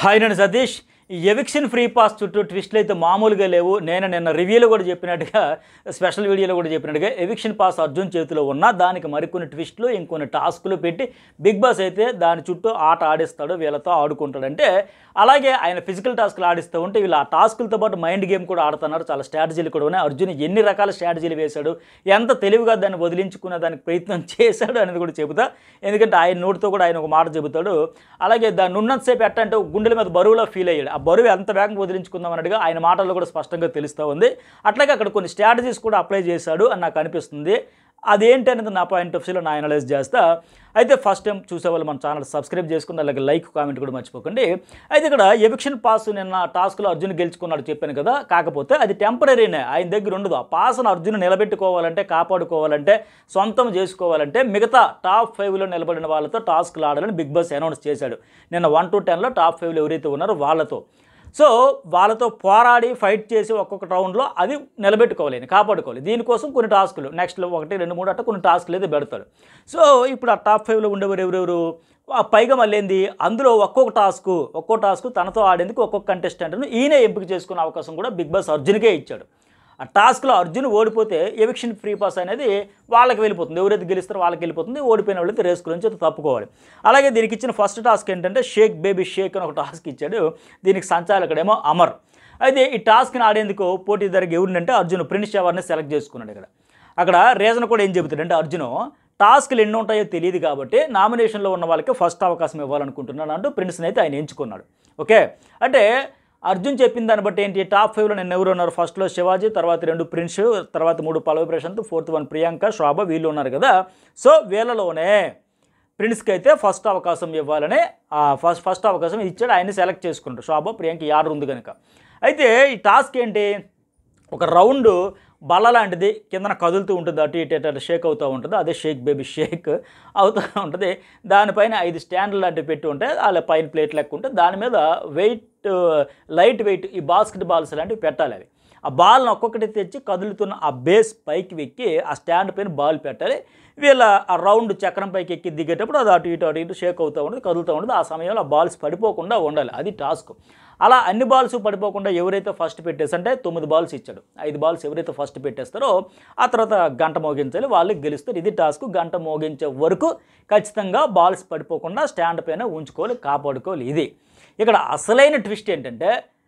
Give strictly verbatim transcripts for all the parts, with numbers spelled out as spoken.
Hi నేను సతీష్. ఈ eviction free pass చుట్టూ ట్విస్ట్లు అయితే మామూలుగా లేవు. నేను నిన్న రివ్యూలో కూడా చెప్పినట్టుగా, స్పెషల్ వీడియోలో కూడా చెప్పినట్టుగా ఎవిక్షన్ పాస్ అర్జున్ చేతిలో ఉన్న దానికి మరికొన్ని ట్విస్టులు, ఇంకొన్ని టాస్కులు పెట్టి బిగ్ బాస్ అయితే దాని చుట్టూ ఆట ఆడిస్తాడు, వీళ్ళతో ఆడుకుంటాడంటే అలాగే ఆయన ఫిజికల్ టాస్కులు ఆడిస్తూ ఉంటే వీళ్ళు ఆ టాస్కులతో పాటు మైండ్ గేమ్ కూడా ఆడుతున్నారు. చాలా స్ట్రాటజీలు కూడా ఉన్నాయి. అర్జున్ ఎన్ని రకాల స్ట్రాటజీలు వేశాడు, ఎంత తెలివిగా దాన్ని వదిలించుకునే దానికి ప్రయత్నం చేశాడు అనేది కూడా చెబుతా. ఎందుకంటే ఆయన నోటితో కూడా ఆయన ఒక మాట చెబుతాడు. అలాగే దాన్ని ఉన్నంతసేపు ఎట్టంటే గుండెల మీద బరువులో ఫీల్ అయ్యాడు. ఆ బరువు ఎంత వేగంగా వదిలించుకుందాం అన్నట్టుగా ఆయన మాటల్లో కూడా స్పష్టంగా తెలుస్తూ ఉంది. అట్లాగే అక్కడ కొన్ని స్ట్రాటజీస్ కూడా అప్లై చేశాడు అని నాకు అనిపిస్తుంది. అదేంటి అనేది నా పాయింట్ ఆఫ్ వ్యూలో నా అనలైజ్ చేస్తా. అయితే ఫస్ట్ టైం చూసేవాళ్ళు మన ఛానల్ సబ్స్క్రైబ్ చేసుకుని అలాగే లైక్ కామెంట్ కూడా మర్చిపోకండి. అయితే ఇక్కడ ఎవిక్షన్ పాస్ నిన్న టాస్క్లో అర్జున్ గెలుచుకున్నాడు చెప్పాను కదా, కాకపోతే అది టెంపరీనే, ఆయన దగ్గర ఉండదు. ఆ పాస్ను అర్జున్ నిలబెట్టుకోవాలంటే, కాపాడుకోవాలంటే, సొంతం చేసుకోవాలంటే మిగతా టాప్ ఫైవ్లో నిలబడిన వాళ్ళతో టాస్క్లు ఆడాలని బిగ్ బాస్ అనౌన్స్ చేశాడు. నిన్న వన్ టు టెన్లో టాప్ ఫైవ్లో ఎవరైతే ఉన్నారో వాళ్ళతో, సో వాళ్ళతో పోరాడి ఫైట్ చేసి ఒక్కొక్క రౌండ్లో అది నిలబెట్టుకోవాలి, కాపాడుకోవాలి. దీనికోసం కొన్ని టాస్కులు నెక్స్ట్లో ఒకటి రెండు మూడు అట్ట కొన్ని టాస్కులు అయితే పెడతాడు. సో ఇప్పుడు ఆ టాప్ ఫైవ్లో ఉండేవారు ఎవరెవరు, పైగా మళ్ళీ ఏంది అందులో ఒక్కొక్క టాస్క్ ఒక్కో టాస్క్ తనతో ఆడేందుకు ఒక్కొక్క కంటెస్టెంట్ను ఈయనే ఎంపిక చేసుకునే అవకాశం కూడా బిగ్ బాస్ అర్జున్కే ఇచ్చాడు. ఆ టాస్క్లో అర్జున్ ఓడిపోతే ఎవిక్షన్ ఫ్రీ పాస్ అనేది వాళ్ళకి వెళ్ళిపోతుంది. ఎవరైతే గెలుస్తారో వాళ్ళకి వెళ్ళిపోతుంది. ఓడిపోయిన వాళ్ళైతే రేస్ గురించి అయితే తప్పుకోవాలి. అలాగే దీనికి ఇచ్చిన ఫస్ట్ టాస్క్ ఏంటంటే షేక్ బేబీ షేక్ అని ఒక టాస్క్ ఇచ్చాడు. దీనికి సంచాలకుడేమో అమర్. అయితే ఈ టాస్క్ని ఆడేందుకు పోటీదారికి ఎవరినంటే అర్జున్ ప్రిన్స్ యవర్ని సెలెక్ట్ చేసుకున్నాడు. ఇక్కడ అక్కడ రీజన్ కూడా ఏం చెబుతాడంటే అర్జున్ టాస్క్లు ఎన్ని ఉంటాయో తెలియదు కాబట్టి నామినేషన్లో ఉన్న వాళ్ళకి ఫస్ట్ అవకాశం ఇవ్వాలనుకుంటున్నాను అంటూ ప్రిన్స్ని అయితే ఆయన ఎంచుకున్నాడు. ఓకే, అంటే అర్జున్ చెప్పిన దాన్ని బట్టి ఏంటి, టాప్ ఫైవ్లో నిన్న ఎవరు ఉన్నారు, ఫస్ట్లో శివాజీ, తర్వాత రెండు ప్రిన్స్, తర్వాత మూడు పల్లవి ప్రశాంత్, ఫోర్త్ వన్ ప్రియాంక శోభ, వీళ్ళు ఉన్నారు కదా. సో వీళ్ళలోనే ప్రిన్స్కి అయితే ఫస్ట్ అవకాశం ఇవ్వాలని ఫస్ట్ ఫస్ట్ అవకాశం ఇచ్చాడు. ఆయన్ని సెలెక్ట్ చేసుకుంటాడు. శోభ ప్రియాంక ఈ ఆర్డర్ ఉంది కనుక. అయితే ఈ టాస్క్ ఏంటి, ఒక రౌండ్ బల్ల లాంటిది కిందన కదులుతూ ఉంటుంది, అటు ఇటు అటు షేక్ అవుతూ ఉంటుంది. అదే షేక్ బేబీ షేక్ అవుతూ ఉంటుంది. దానిపైన ఐదు స్టాండ్లు లాంటివి పెట్టి ఉంటాయి, అలా పైన ప్లేట్ లెక్క ఉంటే దాని మీద వెయిట్ లైట్ వెయిట్ ఈ బాస్కెట్ బాల్స్ లాంటివి పెట్టాలి. అవి ఆ బాల్ని ఒక్కొక్కటి తెచ్చి కదులుతున్న ఆ బేస్ పైకి ఎక్కి ఆ స్టాండ్ పైన బాల్ పెట్టాలి. వీళ్ళ ఆ రౌండ్ చక్రం పైకి ఎక్కి దిగేటప్పుడు అది అటు ఇటు అటు ఇటు షేక్ అవుతూ ఉంటుంది, కదులుతూ ఉంటుంది. ఆ సమయంలో ఆ బాల్స్ పడిపోకుండా ఉండాలి, అది టాస్క్. అలా అన్ని బాల్స్ పడిపోకుండా ఎవరైతే ఫస్ట్ పెట్టేసి, అంటే తొమ్మిది బాల్స్ ఇచ్చాడు, ఐదు బాల్స్ ఎవరైతే ఫస్ట్ పెట్టేస్తారో ఆ తర్వాత గంట మోగించాలి, వాళ్ళు గెలుస్తారు. ఇది టాస్క్. గంట మోగించే వరకు ఖచ్చితంగా బాల్స్ పడిపోకుండా స్టాండ్ పైన ఉంచుకోవాలి, కాపాడుకోవాలి. ఇది ఇక్కడ అసలైన ట్విస్ట్ ఏంటంటే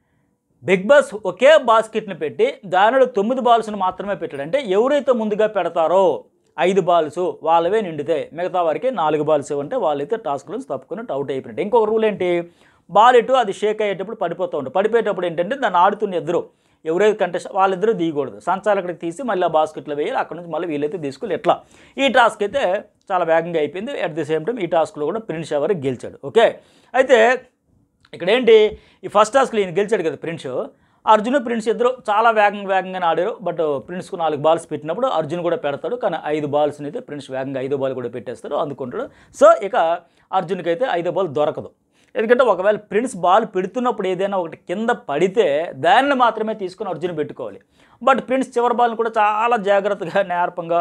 బిగ్ బాస్ ఒకే బాస్కెట్ని పెట్టి దానిలో తొమ్మిది బాల్స్ని మాత్రమే పెట్టాడు. అంటే ఎవరైతే ముందుగా పెడతారో ఐదు బాల్స్ వాళ్ళవే నిండితే మిగతా వారికి నాలుగు బాల్స్ ఇవ్వంటే వాళ్ళైతే టాస్క్లో తప్పుకున్నట్టు అవుట్ అయిపోయినట్టు. ఇంకొక రూల్ ఏంటి, బాల్ ఇటు అది షేక్ అయ్యేటప్పుడు పడిపోతూ ఉంటుంది. పడిపోయేటప్పుడు ఏంటంటే దాన్ని ఆడుతున్న ఇద్దరు ఎవరైతే కంటెస్ట్ వాళ్ళిద్దరూ దిగకూడదు, సంచాలకుడికి తీసి మళ్ళీ ఆ బాస్కెట్లో వేయాలి. అక్కడ నుంచి మళ్ళీ వీళ్ళైతే తీసుకోవాలి. ఎట్లా ఈ టాస్క్ అయితే చాలా వేగంగా అయిపోయింది. అట్ ది సేమ్ టైం ఈ టాస్క్లో కూడా ప్రిన్స్ యవర్ గెలిచాడు. ఓకే, అయితే ఇక్కడ ఏంటి, ఈ ఫస్ట్ టాస్క్లో ఈయన గెలిచాడు కదా ప్రిన్స్. అర్జున్ ప్రిన్స్ ఇద్దరు చాలా వేగంగా వేగంగానే ఆడారు. బట్ ప్రిన్స్కు నాలుగు బాల్స్ పెట్టినప్పుడు అర్జున్ కూడా పెడతాడు, కానీ ఐదు బాల్స్ని అయితే ప్రిన్స్ వేగంగా ఐదో బాల్ కూడా పెట్టేస్తాడు, అందుకుంటాడు. సో ఇక అర్జున్కి అయితే ఐదో బాల్ దొరకదు. ఎందుకంటే ఒకవేళ ప్రిన్స్ బాల్ పెడుతున్నప్పుడు ఏదైనా ఒకటి కింద పడితే దాన్ని మాత్రమే తీసుకొని అర్జున్ పెట్టుకోవాలి. బట్ ప్రిన్స్ చివరి బాల్ని కూడా చాలా జాగ్రత్తగా నేర్పంగా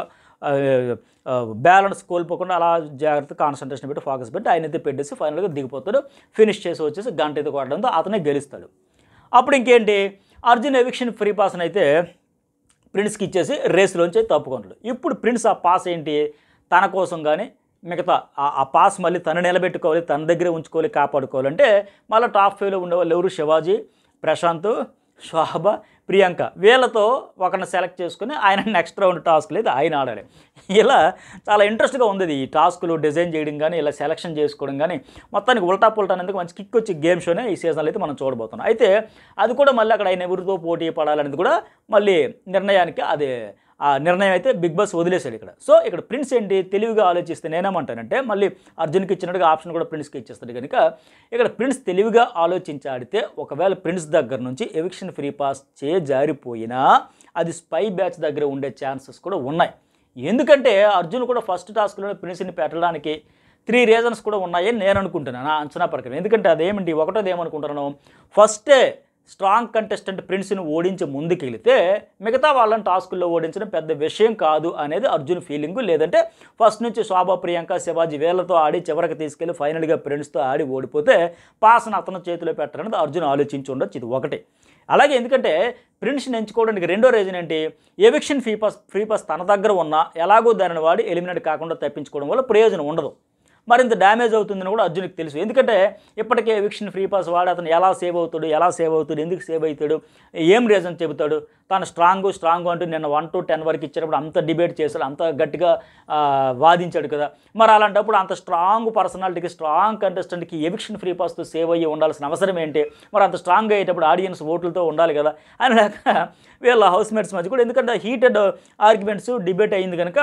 బ్యాలెన్స్ కోల్పోకుండా అలా జాగ్రత్తగా కాన్సన్ట్రేషన్ పెట్టి ఫోకస్ పెట్టి ఆయన అయితే పెట్టేసి ఫైనల్గా దిగిపోతాడు. ఫినిష్ చేసి వచ్చేసి గంట అయితే కొట్టడంతో అతనే గెలుస్తాడు. అప్పుడు ఇంకేంటి, అర్జున్ ఎవిక్షన్ ఫ్రీ పాస్ని అయితే ప్రిన్స్కి ఇచ్చేసి రేస్లోంచి తప్పుకుంటాడు. ఇప్పుడు ప్రిన్స్ ఆ పాస్ ఏంటి, తన కోసం కానీ మిగతా ఆ పాస్ మళ్ళీ తను నిలబెట్టుకోవాలి, తన దగ్గరే ఉంచుకోవాలి, కాపాడుకోవాలంటే మళ్ళీ టాప్ ఫైవ్లో ఉండేవాళ్ళు ఎవరు, శివాజీ, ప్రశాంత్, శోభ, ప్రియాంక, వీళ్ళతో ఒకరిని సెలెక్ట్ చేసుకుని ఆయన నెక్స్ట్ రౌండ్ టాస్క్ లేదు ఆయన ఆడాలి. ఇలా చాలా ఇంట్రెస్ట్గా ఉంది ఈ టాస్కులు డిజైన్ చేయడం కానీ, ఇలా సెలెక్షన్ చేసుకోవడం కానీ, మొత్తానికి ఉల్టా పుల్టా అనేది మంచి కిక్ వచ్చి గేమ్ షోనే ఈ సీజన్లో అయితే మనం చూడబోతున్నాం. అయితే అది కూడా మళ్ళీ అక్కడ ఆయన ఎవరితో పోటీ పడాలనేది కూడా మళ్ళీ నిర్ణయానికి అదే ఆ నిర్ణయం అయితే బిగ్ బాస్ వదిలేశాడు ఇక్కడ. సో ఇక్కడ ప్రిన్స్ ఏంటి, తెలివిగా ఆలోచిస్తే నేనేమంటానంటే మళ్ళీ అర్జున్కి ఇచ్చినట్టుగా ఆప్షన్ కూడా ప్రిన్స్కి ఇచ్చేస్తాడు కనుక ఇక్కడ ప్రిన్స్ తెలివిగా ఆలోచించి ఆడితే ఒకవేళ ప్రిన్స్ దగ్గర నుంచి ఎవిక్షన్ ఫ్రీ పాస్ చే జారిపోయినా అది స్పై బ్యాచ్ దగ్గర ఉండే ఛాన్సెస్ కూడా ఉన్నాయి. ఎందుకంటే అర్జున్ కూడా ఫస్ట్ టాస్క్లో ప్రిన్స్ని పెట్టడానికి త్రీ రీజన్స్ కూడా ఉన్నాయని నేను అనుకుంటున్నాను, నా అంచనా ప్రకారం. ఎందుకంటే అదేమిటి, ఒకటోది ఏమనుకుంటున్నాను, ఫస్టే స్ట్రాంగ్ కంటెస్టెంట్ ప్రిన్స్ని ఓడించి ముందుకెళితే మిగతా వాళ్ళని టాస్కుల్లో ఓడించడం పెద్ద విషయం కాదు అనేది అర్జున్ ఫీలింగు. లేదంటే ఫస్ట్ నుంచి శోభా, ప్రియాంక, శివాజీ వీళ్ళతో ఆడి చివరికి తీసుకెళ్లి ఫైనల్గా ప్రిన్స్తో ఆడి ఓడిపోతే పాస్ను అతను చేతిలో పెట్టాలనేది అర్జున్ ఆలోచించి ఉండొచ్చు. ఇది ఒకటి. అలాగే ఎందుకంటే ప్రిన్స్ని ఎంచుకోవడానికి రెండో రీజన్ ఏంటి, eviction free pass free pass తన దగ్గర ఉన్నా ఎలాగో దానిని వాడి ఎలిమినేట్ కాకుండా తప్పించుకోవడం వల్ల ప్రయోజనం ఉండదు, మరింత డ్యామేజ్ అవుతుందని కూడా అర్జున్కి తెలుసు. ఎందుకంటే ఇప్పటికే ఎవిక్షన్ ఫ్రీ పాస్ వాడి అతను ఎలా సేవ్ అవుతాడు, ఎలా సేవ్ అవుతాడు, ఎందుకు సేవ్ అవుతాడు, ఏం రీజన్ చెబుతాడు, తాను స్ట్రాంగ్ స్ట్రాంగ్ అంటూ నిన్న వన్ టు టెన్ వరకు ఇచ్చినప్పుడు అంత డిబేట్ చేశాడు, అంత గట్టిగా వాదించాడు కదా. మరి అలాంటప్పుడు అంత స్ట్రాంగ్ పర్సనాలిటీకి, స్ట్రాంగ్ కంటెస్టెంట్కి ఎవిక్షన్ ఫ్రీ పాస్తో సేవ్ అయ్యి ఉండాల్సిన అవసరం ఏంటి, మరి అంత స్ట్రాంగ్ అయ్యేటప్పుడు ఆడియన్స్ ఓట్లతో ఉండాలి కదా అని లేక వీళ్ళ హౌస్మేట్స్ మధ్య కూడా, ఎందుకంటే హీటెడ్ ఆర్గ్యుమెంట్స్ డిబేట్ అయింది కనుక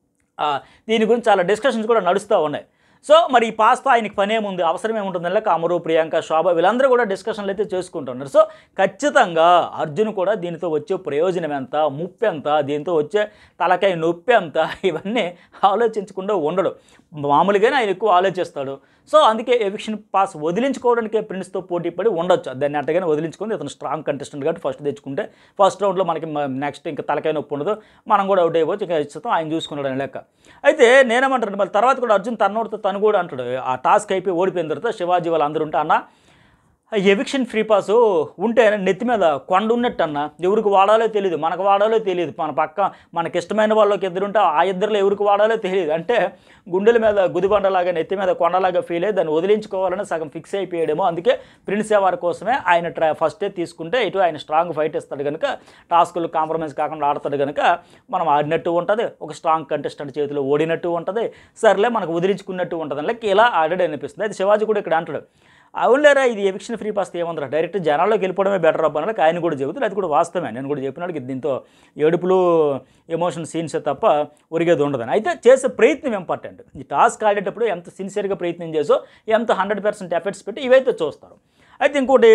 దీని గురించి చాలా డిస్కషన్స్ కూడా నడుస్తూ ఉన్నాయి. సో మరి ఈ పాస్తో ఆయనకి పనేముంది, అవసరం ఏముంటుంది లేక అమరు, ప్రియాంక, శోభ వీళ్ళందరూ కూడా డిస్కషన్లు అయితే చేసుకుంటున్నారు. సో ఖచ్చితంగా అర్జున్ కూడా దీనితో వచ్చే ప్రయోజనం ఎంత, ముప్పు ఎంత, దీంతో వచ్చే తలకాయ నొప్పి ఎంత, ఇవన్నీ ఆలోచించకుండా ఉండడు. మామూలుగానే ఆయన ఎక్కువ ఆలోచిస్తాడు. సో అందుకే ఎవిక్షన్ పాస్ వదిలించుకోవడానికే ప్రిన్స్తో పోటీ పడి ఉండొచ్చు. దాన్ని అట్టగానే వదిలించుకుంది. ఇతను స్ట్రాంగ్ కంటెస్టెంట్ కాబట్టి ఫస్ట్ తెచ్చుకుంటే ఫస్ట్ రౌండ్లో మనకి నెక్స్ట్ ఇంకా తలకాయ నొప్పి ఉండదు, మనం కూడా అవుట్ అయిపోవచ్చు, ఇంకా ఇస్తాం ఆయన చూసుకున్నాడు అని లెక్క. అయితే నేనేమంటాను, మళ్ళీ తర్వాత కూడా అర్జున్ తన్నోడితో తను కూడా అంటాడు, ఆ టాస్క్ అయిపోయి ఓడిపోయిన తర్వాత శివాజీ వాళ్ళు అందరూ ఉంటే అన్న ఎవిక్షన్ ఫ్రీ పాసు ఉంటే నెత్తి మీద కొండ ఉన్నట్టు అన్న, ఎవరికి వాడాలో తెలియదు, మనకు వాడాలో తెలియదు, మన పక్క మనకి ఇష్టమైన వాళ్ళకి ఇద్దరు ఉంటే ఆ ఇద్దరులో ఎవరికి వాడాలో తెలియదు, అంటే గుండెల మీద గుదిబండలాగా నెత్తి మీద కొండలాగా ఫీల్ అయ్యి దాన్ని వదిలించుకోవాలని సగం ఫిక్స్ అయిపోయాడేమో. అందుకే ప్రిన్స్ యవార్ కోసమే ఆయన ట్రై ఫస్టే తీసుకుంటే ఇటు ఆయన స్ట్రాంగ్ ఫైట్ ఇస్తాడు కనుక, టాస్కులు కాంప్రమైజ్ కాకుండా ఆడతాడు కనుక మనం ఆడినట్టు ఉంటుంది, ఒక స్ట్రాంగ్ కంటెస్టెంట్ చేతిలో ఓడినట్టు ఉంటుంది, సర్లే మనకు వదిలించుకున్నట్టు ఉంటుంది, లైక్ ఇలా ఆడాడు అనిపిస్తుంది. అయితే శివాజీ కూడా ఇక్కడ అంటాడు, అవునులేరా ఇది ఎవిక్షన్ ఫ్రీ పాస్ ఏముందిరా, డైరెక్ట్ జనాల్లోకి వెళ్ళిపోవడమే బెటర్ అబ్బా అన్నకి ఆయన కూడా చెబుతాడు. అది కూడా వాస్తవమే, నేను కూడా చెప్పినాడు దీంతో ఏడుపులు ఎమోషన్ సీన్స్ తప్ప ఒరిగేది ఉండదని. అయితే చేసే ప్రయత్నం ఇంపార్టెంట్. ఈ టాస్క్ ఆడేటప్పుడు ఎంత సిన్సియర్గా ప్రయత్నం చేసో, ఎంత హండ్రెడ్ పర్సెంట్ ఎఫర్ట్స్ పెట్టి ఇవైతే చూస్తారు. అయితే ఇంకోటి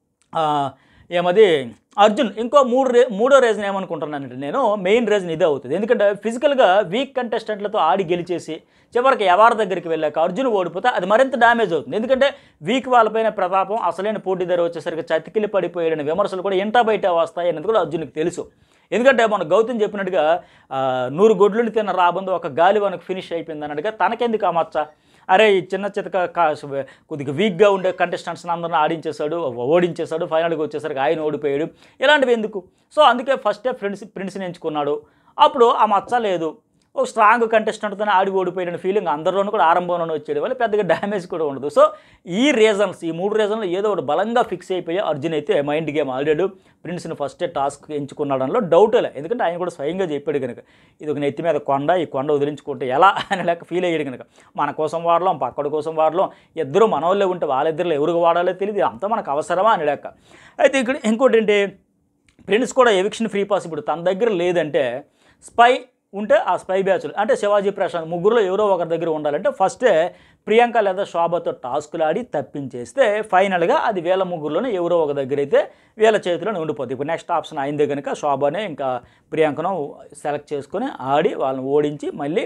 ఏమది అర్జున్ ఇంకో మూడు రే మూడో రీజన్ ఏమనుకుంటున్నానంటే నేను, మెయిన్ రీజన్ ఇదే అవుతుంది. ఎందుకంటే ఫిజికల్గా వీక్ కంటెస్టెంట్లతో ఆడి గెలిచేసి చివరికి యవార్ దగ్గరికి వెళ్ళాక అర్జున్ ఓడిపోతే అది మరింత డ్యామేజ్ అవుతుంది. ఎందుకంటే వీక్ వాళ్ళపైన ప్రతాపం, అసలైన పోటీదారు వచ్చేసరికి చతికిలి పడిపోయాడని విమర్శలు కూడా ఇంటా బయట వస్తాయి అనేది కూడా అర్జున్కి తెలుసు. ఎందుకంటే మన గౌతమ్ చెప్పినట్టుగా నూరు గొడ్లుని తిన్న రాబందు ఒక గాలి మనకు ఫినిష్ అయిపోయింది అన్నట్టుగా తనకెందుకు ఆ మచ్చ, అరే ఈ చిన్న చితక కొద్దిగా వీక్గా ఉండే కంటెస్టెంట్స్ని అందరిని ఆడించేశాడు, ఓడించేశాడు, ఫైనల్గా వచ్చేసరికి ఆయన ఓడిపోయాడు, ఇలాంటివి ఎందుకు. సో అందుకే ఫస్టే ఫ్రెండ్స్ ప్రిన్స్ని ఎంచుకున్నాడు. అప్పుడు ఆ మచ్చ లేదు, ఒక స్ట్రాంగ్ కంటెస్టెంట్తోనే ఆడి ఓడిపోయిన ఫీలింగ్ అందరిలోనూ కూడా ఆరంభంలోనే వచ్చేది వల్ల పెద్దగా డ్యామేజ్ కూడా ఉండదు. సో ఈ రీజన్స్, ఈ మూడు రీజన్లు ఏదో ఒకటి బలంగా ఫిక్స్ అయిపోయి అర్జున్ అయితే మైండ్ గేమ్ ఆడాడు, ప్రిన్స్ని ఫస్టే టాస్క్ ఎంచుకున్నాడంలో డౌటే. ఎందుకంటే ఆయన కూడా స్వయంగా చెప్పాడు కనుక, ఇది ఒక నెత్తి మీద కొండ, ఈ కొండ వదిలించుకుంటే ఎలా అని లేక ఫీల్ అయ్యాడు కనుక, మన కోసం వాడలేం, పక్కడి కోసం వాడలేం, ఇద్దరు మన వాళ్ళే ఉంటే వాళ్ళిద్దరిలో ఎవరికి వాడాలో తెలియదు, అంతా మనకు అవసరమా అని లేక. అయితే ఇక్కడ ఇంకోటి ఏంటి, ప్రిన్స్ కూడా ఎవిక్షన్ ఫ్రీ పాస్ ఇప్పుడు తన దగ్గర లేదంటే స్పై ఉంటే ఆ స్పై బ్యాచ్లు అంటే శివాజీ, ప్రశాంత్ ముగ్గురులో ఎవరో ఒకరి దగ్గర ఉండాలంటే ఫస్టే ప్రియాంక లేదా శోభతో టాస్కులు ఆడి తప్పించేస్తే ఫైనల్గా అది వీళ్ళ ముగ్గురులోనే ఎవరో ఒక దగ్గర అయితే వీళ్ళ చేతిలోనే ఉండిపోతుంది. ఇప్పుడు నెక్స్ట్ ఆప్షన్ అయిందే కనుక శోభనే ఇంకా ప్రియాంకను సెలెక్ట్ చేసుకొని ఆడి వాళ్ళని ఓడించి మళ్ళీ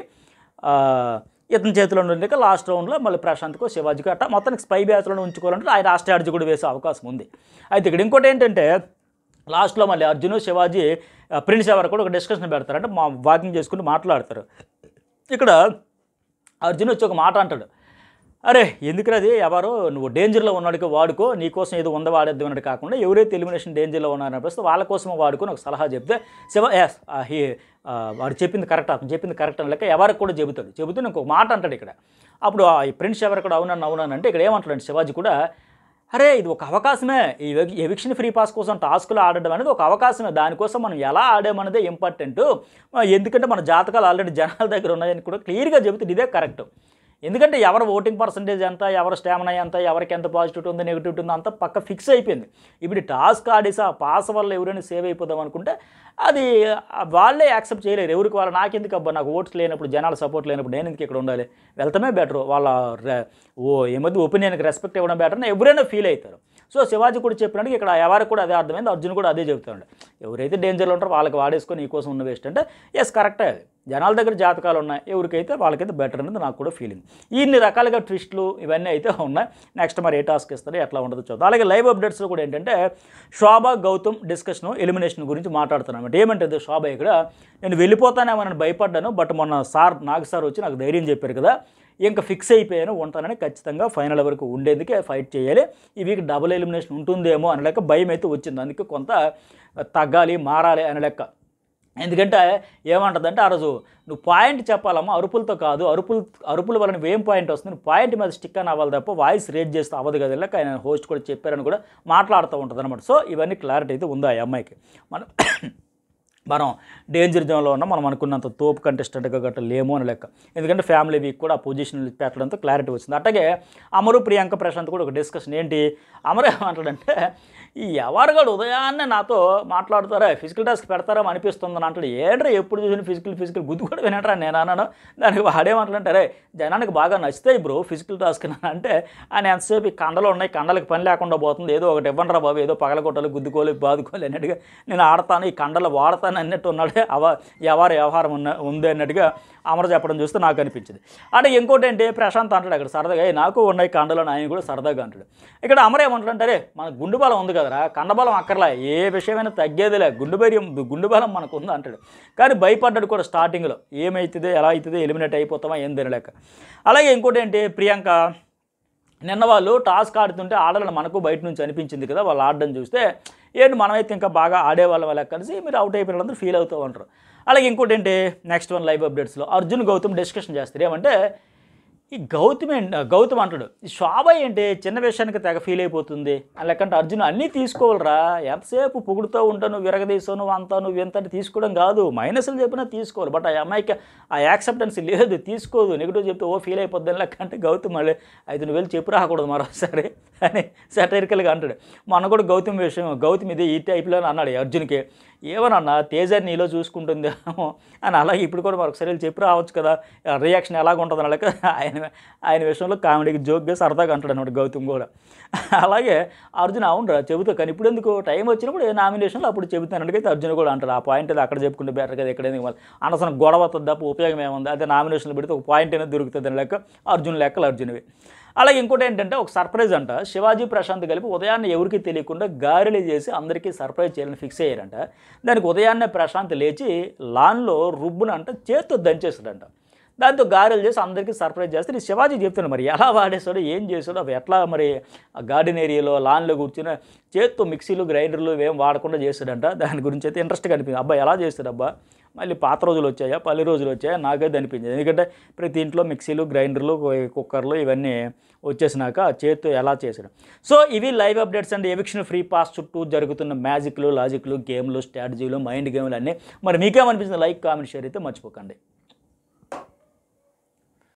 ఇతని చేతిలో ఉండే లాస్ట్ రౌండ్లో మళ్ళీ ప్రశాంత్కో శివాజీకో అట్లా మొత్తానికి స్పై బ్యాచ్లను ఉంచుకోవాలంటే ఆయన ఆ స్ట్రాటజీ కూడా వేసే అవకాశం ఉంది. అయితే ఇక్కడ ఇంకోటి ఏంటంటే లాస్ట్లో మళ్ళీ అర్జున్, శివాజీ, ప్రిన్స్ యవార్ కూడా ఒక డిస్కషన్ పెడతారు, అంటే మా వాకింగ్ చేసుకుని మాట్లాడతారు. ఇక్కడ అర్జున్ వచ్చి ఒక మాట అంటాడు, అరే ఎందుకురా అది ఎవరో నువ్వు డేంజర్లో ఉన్నాడుకో వాడుకో, నీకోసం ఏదో ఉంద వాడేద్దాం అన్నట్టు కాకుండా ఎవరైతే ఎలిమినేషన్ డేంజర్లో ఉన్నారనిపిస్తే వాళ్ళ కోసం వాడుకొని ఒక సలహా చెప్తే శివ ఎస్ హీ వాడు చెప్పింది కరెక్ట్, అతను చెప్పింది కరెక్ట్ అని లెక్క ఎవరికి కూడా చెబుతాడు. చెబుతూ ఇంకొక మాట అంటాడు ఇక్కడ. అప్పుడు ఈ ప్రిన్స్ యవార్ కూడా అవునని అవునానంటే ఇక్కడ ఏమంటాడు శివాజీ కూడా, అరే ఇది ఒక అవకాశమే, ఈ ఎవిక్షన్ ఫ్రీ పాస్ కోసం టాస్కులు ఆడడం అనేది ఒక అవకాశమే, దానికోసం మనం ఎలా ఆడామనేదే ఇంపార్టెంట్, ఎందుకంటే మన జాతకాలు ఆల్రెడీ జనాల దగ్గర ఉన్నాయని కూడా క్లియర్గా చెబుతుంది, ఇదే కరెక్ట్. ఎందుకంటే ఎవరు ఓటింగ్ పర్సంటేజ్ ఎంత, ఎవరు స్టామినా ఎంత, ఎవరికి ఎంత పాజిటివ్ ఉందో నెగిటివ్ ఉందో అంత పక్క ఫిక్స్ అయిపోయింది. ఇప్పుడు టాస్క్ ఆడేసి ఆ పాస్ వల్ల ఎవరైనా సేవ్ అయిపోదాం అనుకుంటే అది వాళ్ళే యాక్సెప్ట్ చేయలేరు. ఎవరికి వాళ్ళు నాకెందుకు అబ్బా, నాకు ఓట్స్ లేనప్పుడు, జనాల సపోర్ట్ లేనప్పుడు నేను ఎందుకు ఇక్కడ ఉండాలి, వెళ్తామే బెటర్, వాళ్ళ ఓ ఏమది ఒపీనియన్కి రెస్పెక్ట్ ఇవ్వడం బెటర్ అని ఎవరైనా ఫీల్ అవుతారు. సో శివాజీ కూడా చెప్పినట్టు ఇక్కడ ఎవరికి కూడా అదే అర్థమైంది, అర్జున్ కూడా అదే చెప్తున్నాడు. ఎవరైతే డేంజర్లో ఉంటారో వాళ్ళకి వాడేసుకొని నీ కోసం ఉన్న వేస్ట్ అంటే ఎస్ కరెక్టే, అది జనాల దగ్గర జాతకాలు ఉన్నాయి, ఎవరికైతే వాళ్ళకైతే బెటర్ అనేది నాకు కూడా ఫీలింగ్. ఇన్ని రకాలుగా ట్విస్టులు ఇవన్నీ అయితే ఉన్నాయి. నెక్స్ట్ మరి ఏ టాస్క్ ఇస్తారో ఎట్లా ఉండదో చూద్దాం. అలాగే లైవ్ అప్డేట్స్లో కూడా ఏంటంటే శోభ గౌతమ్ డిస్కషన్ ఎలిమినేషన్ గురించి మాట్లాడుతున్నాను అనమాట. ఏమంటుంది శోభ ఇక్కడ, నేను వెళ్ళిపోతానేమని భయపడ్డాను, బట్ మొన్న సార్ నాగ్ సార్ వచ్చి నాకు ధైర్యం చెప్పారు కదా, ఇంకా ఫిక్స్ అయిపోయాను, ఉంటానని ఖచ్చితంగా ఫైనల్ వరకు ఉండేందుకే ఫైట్ చేయాలి, ఈ వీక్ డబుల్ ఎలిమినేషన్ ఉంటుందేమో అనే లెక్క భయం అయితే వచ్చింది. అందుకే కొంత తగ్గాలి మారాలి అనే లెక్క. ఎందుకంటే ఏమంటుందంటే ఆ రోజు నువ్వు పాయింట్ చెప్పాలమ్మా, అరుపులతో కాదు, అరుపులు అరుపుల వల్ల నువ్వు ఏం పాయింట్ వస్తుంది, నువ్వు పాయింట్ మీద స్టిక్ అని అవ్వాలి తప్ప వాయిస్ రేజ్ చేస్తే అవ్వదు కదా లెక్క ఆయన హోస్ట్ కూడా చెప్పారని కూడా మాట్లాడుతూ ఉంటుంది అనమాట. సో ఇవన్నీ క్లారిటీ అయితే ఉందా ఆ అమ్మాయికి. మనం మనం డేంజర్ జోన్లో ఉన్నాం, మనం అనుకున్నంత తోపు కంటెస్టెంట్గా గట్రా లేము అని లెక్క. ఎందుకంటే ఫ్యామిలీ వీక్ కూడా ఆ పొజిషన్ పెట్టడంతో క్లారిటీ వచ్చింది. అట్లాగే అమరు ప్రియాంక ప్రశాంత్ కూడా ఒక డిస్కషన్ ఏంటి, అమరు ఏమంటాడంటే ఈ ఎవరుగాడు ఉదయాన్నే నాతో మాట్లాడుతారా ఫిజికల్ టాస్క్ పెడతారా అనిపిస్తుందని అంటాడు. ఏంట్రా ఎప్పుడు చూసిన ఫిజికల్ ఫిజికల్ గుద్దు కూడా వినట్రా నేను అన్నాను. దానికి వాడేమంటాడంటే జనానికి బాగా నచ్చుతాయి బ్రో ఫిజికల్ టాస్క్ అంటే, ఆయన ఎంతసేపు ఈ కండలు ఉన్నాయి, కండలకి పని లేకుండా పోతుంది, ఏదో ఒకటి ఇవ్వండిరా బాబు, ఏదో పగలగొట్టాలి గుద్దుకోవాలి బాదుకోవాలి అన్నట్టుగా నేను ఆడతాను, ఈ కండలు వాడతాను అన్నట్టు ఉన్నాడు. అవ ఎవరు వ్యవహారం ఉన్న ఉంది అన్నట్టుగా అమర చెప్పడం చూస్తే నాకు అనిపించింది. అంటే ఇంకోటి ఏంటి ప్రశాంత్ అంటాడు అక్కడ సరదాగా, నాకు ఉన్నాయి కండలు అని ఆయన కూడా సరదాగా అంటాడు. ఇక్కడ అమర ఏమంటాడంటే మన గుండు బలం ఉంది కదరా, కండబలం అక్కర్లా, ఏ విషయమైనా తగ్గేదిలే, గుండు బైర్యం గుండు బలం మనకు ఉంది అంటాడు. కానీ భయపడ్డాడు కూడా స్టార్టింగ్లో, ఏమవుతుందో ఎలా అవుతుందో ఎలిమినేట్ అయిపోతామా ఏం తినలేక. అలాగే ఇంకోటి ఏంటి ప్రియాంక, నిన్న వాళ్ళు టాస్క్ ఆడుతుంటే ఆడాలని మనకు బయట నుంచి అనిపించింది కదా, వాళ్ళు ఆడడం చూస్తే ఏంటి మనమైతే ఇంకా బాగా ఆడేవాళ్ళం వాళ్ళకి కలిసి మీరు అవుట్ అయిపోయినందరూ ఫీల్ అవుతూ ఉంటారు. అలాగే ఇంకోటి ఏంటి నెక్స్ట్ వన్ లైవ్ అప్డేట్స్లో అర్జున్ గౌతమ్ డిస్కషన్ చేస్తారు. ఏమంటే ఈ గౌతమ్ గౌతమ్ అంటాడు ఈ శోభ ఏంటి చిన్న విషయానికి తెగ ఫీల్ అయిపోతుంది అని లెక్కంటే అర్జున్ అన్నీ తీసుకోవాలరా, ఎంతసేపు పొగుడుతూ ఉంటాను విరగదీసావు నువ్వు అంతా నువ్వు ఎంత తీసుకోవడం కాదు, మైనస్లు చెప్పినా తీసుకోవాలి, బట్ ఆ అమ్మాయికి ఆ యాక్సెప్టెన్స్ లేదు, తీసుకోదు, నెగిటివ్ చెప్తే ఓ ఫీల్ అయిపోద్దని లెక్కంటే గౌతమ్ మళ్ళీ అయితే నువ్వు వెళ్ళి చెప్పు రాకూడదు మరోసారి అని సెటరికల్గా అంటాడు. మొన్న కూడా గౌతమ్ విషయం గౌతమ్ ఇది ఈ టైప్లో అన్నాడు అర్జున్కి, ఏమనన్నా తేజాన్ని నీలో చూసుకుంటుందేమో అని, అలాగే ఇప్పుడు కూడా మరొకసారి వెళ్ళి చెప్పి రావచ్చు కదా రియాక్షన్ ఎలాగ ఉంటుంది అని లెక్క ఆయన ఆయన విషయంలో కామెడీకి జోక్గా సరదాగా అంటాడు అన్నమాట గౌతమ్ కూడా. అలాగే అర్జున్ అవునరా చెబుతా, కానీ ఇప్పుడు ఎందుకు టైం వచ్చినప్పుడు ఏ నామినేషన్లో అప్పుడు చెబుతానట్టుకైతే అర్జున్ కూడా అంటాడు. ఆ పాయింట్ అది అక్కడ చెప్పుకుంటే బెటర్ కదా, ఇక్కడ ఎందుకు అనవసరం గొడవ అవుతుంది తప్ప ఉపయోగం ఏముంది, అదే నామినేషన్లో పెడితే ఒక పాయింట్ అనేది దొరుకుతుంది అని లెక్క అర్జున్ లెక్కలు అర్జున్వి. అలాగే ఇంకోటి ఏంటంటే ఒక సర్ప్రైజ్ అంట, శివాజీ ప్రశాంత్ కలిపి ఉదయాన్నే ఎవరికి తెలియకుండా గారెలు చేసి అందరికీ సర్ప్రైజ్ చేయాలని ఫిక్స్ అయ్యారంట. దానికి ఉదయాన్నే ప్రశాంత్ లేచి లాన్లో రుబ్బునంట చేత్తో దంచేస్తాడంట. దాంతో గారెలు చేసి అందరికీ సర్ప్రైజ్ చేస్తే నేను శివాజీ చెప్తాను మరి ఎలా వాడేస్తాడో ఏం చేస్తాడో అవి ఎట్లా మరి ఆ గార్డెన్ ఏరియాలో లాన్లో కూర్చుని చేత్తో మిక్సీలు గ్రైండర్లు ఏం వాడకుండా చేస్తాడంట. దాని గురించి అయితే ఇంట్రెస్ట్గా అనిపించింది, అబ్బా ఎలా చేస్తాడు అబ్బా, మళ్ళీ పాత రోజులు వచ్చాయా పల్లె రోజులు వచ్చాయా నాకైతే అనిపించింది. ఎందుకంటే ప్రతి ఇంట్లో మిక్సీలు గ్రైండర్లు కుక్కర్లు ఇవన్నీ వచ్చేసినాక చేత్తో ఎలా చేసాడు. సో ఇవి live updates and eviction free pass చుట్టూ జరుగుతున్న మ్యాజిక్లు లాజిక్లు గేమ్లు స్ట్రాటజీలు మైండ్ గేమ్లు అన్నీ. మరి మీకేమనిపించింది లైక్ కామెంట్ షేర్ అయితే మర్చిపోకండి.